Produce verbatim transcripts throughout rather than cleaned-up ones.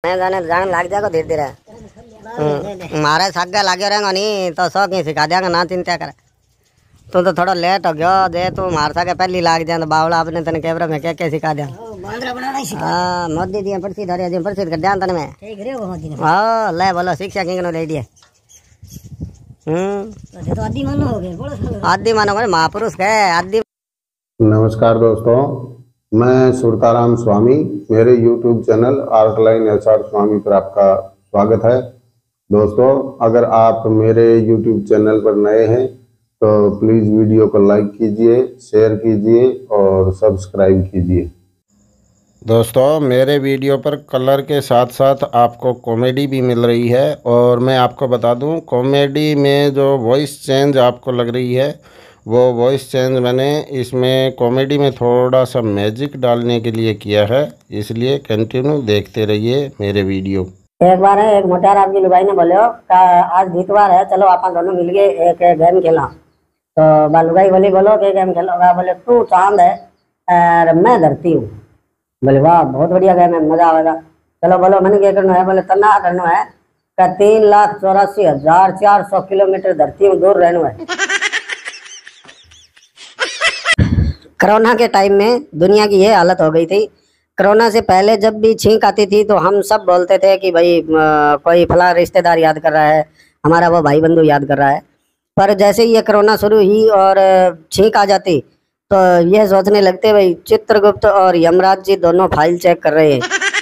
मैं जाने जाने लग जाएगा धीरे धीरे मारे सागे लागे रहेगा नहीं तो सौ की सिखा देगा ना चिंता करे। तू तो थोड़ा लेट हो गया दे तू मार सके पहली लाग जाए तो बावला आपने तने कैमरा में क्या क्या सिखा दिया। हाँ मोदी दिया प्रसिद्ध हरे दिन प्रसिद्ध कर दिया तने में। हाँ ले बोलो शिक्षा किंग ले दिए। हम्म आदि मानो हो गए आदि मानो गए महापुरुष है आदि। नमस्कार दोस्तों, मैं सुरताराम स्वामी, मेरे YouTube channel Artline S R Swami पर आपका स्वागत है। दोस्तों, अगर आप मेरे यूट्यूब चैनल पर नए हैं तो प्लीज़ वीडियो को लाइक कीजिए, शेयर कीजिए और सब्सक्राइब कीजिए। दोस्तों, मेरे वीडियो पर कलर के साथ साथ आपको कॉमेडी भी मिल रही है और मैं आपको बता दूं, कॉमेडी में जो वॉइस चेंज आपको लग रही है वो वॉइस चेंज मैंने इसमें कॉमेडी में थोड़ा सा मैजिक डालने के लिए किया है, इसलिए कंटिन्यू देखते रहिए मेरे वीडियो। एक बार है एक मोटार आपकी लुगाई ने बोले का आज बीतवार है चलो आप दोनों मिल गए एक गेम खेला। तो बालुगाई बोली बोलो के गेम खेलोगा। बोले तू चांद है और मैं धरती हूँ। बोले वाह बहुत बढ़िया गेम है मजा आएगा। चलो बोलो मैंने क्या करना है। बोले तना करना है का तीन लाख चौरासी हजार चार सौ किलोमीटर धरती में दूर रहना है। कोरोना के टाइम में दुनिया की ये हालत हो गई थी। कोरोना से पहले जब भी छींक आती थी तो हम सब बोलते थे कि भाई आ, कोई फला रिश्तेदार याद कर रहा है, हमारा वो भाई बंधु याद कर रहा है। पर जैसे ही ये कोरोना शुरू हुई और छींक आ जाती तो ये सोचने लगते भाई चित्रगुप्त और यमराज जी दोनों फाइल चेक कर रहे हैं।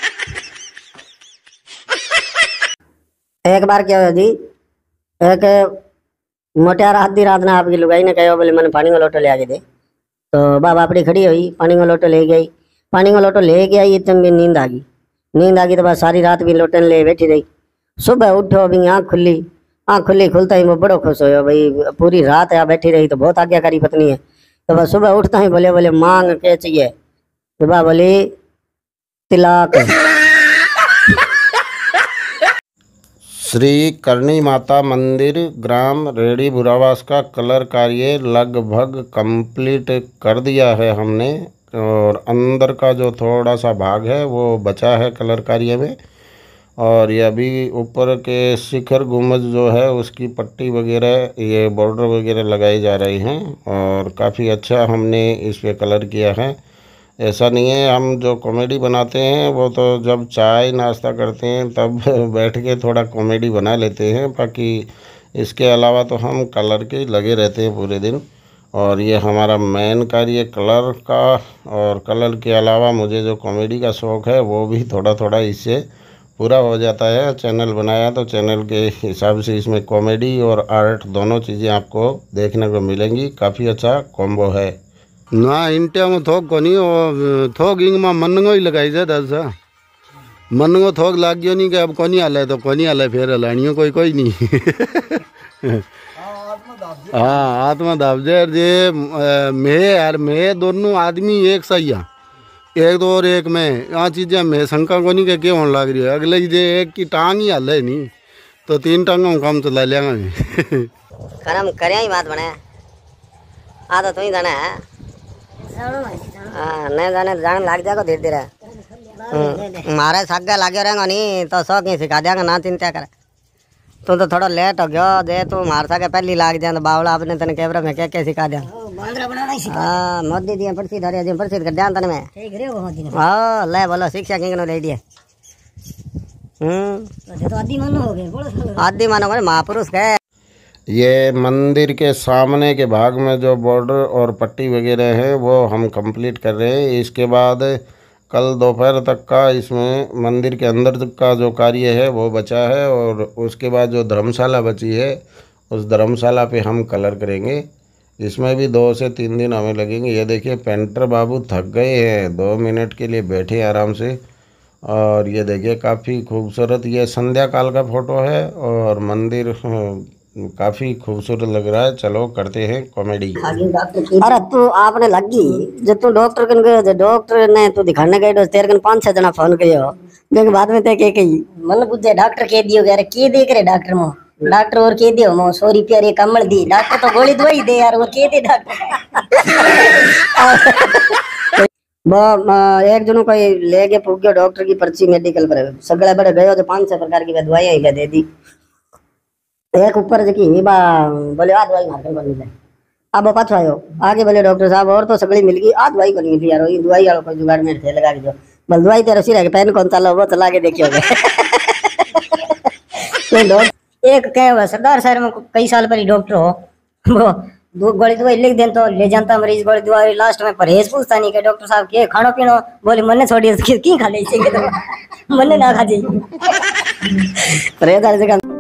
एक बार क्या हुआ जी, एक मोटियार आधी रात ना आपकी लुगाई ने कहा बोले मैंने पानी का लोटो ले आके दे। तो बाबा अपनी खड़ी हुई पानी का लोटो ले गई। पानी का लोटो ले गया ये तब भी नींद आ गई। नींद आ गई तो बस सारी रात भी लोटन ले बैठी रही। सुबह उठो अभी आँख खुली, आँख खुली खुलता ही वो बड़ो खुश हो भाई पूरी रात यहाँ बैठी रही तो बहुत आज्ञाकारी पत्नी है। तो बस सुबह उठता ही बोले बोले मांग क्या चाहिए। तो बा बोली तिलाक। श्री करणी माता मंदिर ग्राम रेडी बुरावास का कलर कार्य लगभग कंप्लीट कर दिया है हमने और अंदर का जो थोड़ा सा भाग है वो बचा है कलर कार्य में। और ये अभी ऊपर के शिखर गुंबद जो है उसकी पट्टी वगैरह ये बॉर्डर वगैरह लगाई जा रही हैं और काफ़ी अच्छा हमने इस पे कलर किया है। ऐसा नहीं है हम जो कॉमेडी बनाते हैं वो तो जब चाय नाश्ता करते हैं तब बैठ के थोड़ा कॉमेडी बना लेते हैं, बाकी इसके अलावा तो हम कलर के लगे रहते हैं पूरे दिन। और ये हमारा मेन कार्य कलर का, और कलर के अलावा मुझे जो कॉमेडी का शौक़ है वो भी थोड़ा थोड़ा इससे पूरा हो जाता है। चैनल बनाया तो चैनल के हिसाब से इसमें कॉमेडी और आर्ट दोनों चीज़ें आपको देखने को मिलेंगी। काफ़ी अच्छा कॉम्बो है ना। इंटिया में थोक को नहीं थोक इंग में मनगो ही लगाई जाए दस मनगो थोक लाग गयो नहीं कि अब कोनी हाल तो कोनी हाल फिर हलानियों कोई कोई नहीं। हाँ आत्मा दाब जाए जे मैं यार मैं दोनों आदमी एक सही है, एक दो और एक में यहाँ चीज़ें मैं शंका को नहीं क्या होने लग रही है। अगले जे एक की टांग ही हाल है नहीं तो तीन टांगों में काम चला लिया कर्म करे ही बात बने आ तो तू ही जाना है। हाँ नहीं जाने जाने लग जाएगा धीरे धीरे मारे सागे लागे रहेगा नहीं तो सौ की सिखा देगा ना चिंता करे। तू तो थोड़ा लेट हो गया दे तू मार सके पहली लाग जाए तो बावला आपने तने कैमरा में क्या क्या सिखा दिया। हाँ मोदी दिया प्रसिद्ध हरे दिन प्रसिद्ध कर दिया तने में। हाँ ले बोलो शिक्षा किंग ले दिए। हम्म आदि मानो हो गए आदि मानो गए महापुरुष है। ये मंदिर के सामने के भाग में जो बॉर्डर और पट्टी वगैरह है वो हम कंप्लीट कर रहे हैं। इसके बाद कल दोपहर तक का इसमें मंदिर के अंदर तक का जो कार्य है वो बचा है और उसके बाद जो धर्मशाला बची है उस धर्मशाला पे हम कलर करेंगे। इसमें भी दो से तीन दिन हमें लगेंगे। ये देखिए पेंटर बाबू थक गए हैं, दो मिनट के लिए बैठे आराम से। और ये देखिए काफ़ी खूबसूरत ये संध्या काल का फ़ोटो है और मंदिर काफ़ी खूबसूरत लग रहा है। चलो करते हैं कॉमेडी। अरे तू आपने लगी जब तू डॉक्टर कन गयो डॉक्टर ने तू दिखाने गए तेरे कन पांच छह जना फोन करियो देख बाद में ते के कही मन पूछे डॉक्टर के दियो यार के देख रहे डॉक्टर मो डॉक्टर और के दियो मो सौ रुपया रे कमल दी डॉक्टर तो गोली दवाई दे यार और के दे डॉक्टर। वो अ, एक जनों को लेके पुग गयो डॉक्टर की पर्ची मेडिकल पर सगळे बड़े गयो तो पांच छह प्रकार की दवाइयां ही दे दी। एक ऊपर जकी ही बा बोले आ दवाई मार के बनी जाए। अब वो पाछो आयो आगे बोले डॉक्टर साहब और तो सगड़ी मिल गई आ दवाई को नहीं मिली यार, ये दवाई वाला कोई जुगाड़ में थे लगा के जो बल दवाई तेरे सिर है पेन कौन चला वो चला के देखियोगे। तो डॉक्टर एक कहे हुआ सरदार शहर में कई साल पर ही डॉक्टर हो वो दो गोली दवाई लिख दें तो ले जाता मरीज गोली दवाई लास्ट में परहेज पूछता नहीं कि डॉक्टर साहब के खानो पीनो बोले मन्ने छोड़िए की खा ले मन्ने ना खा जाइए परहेज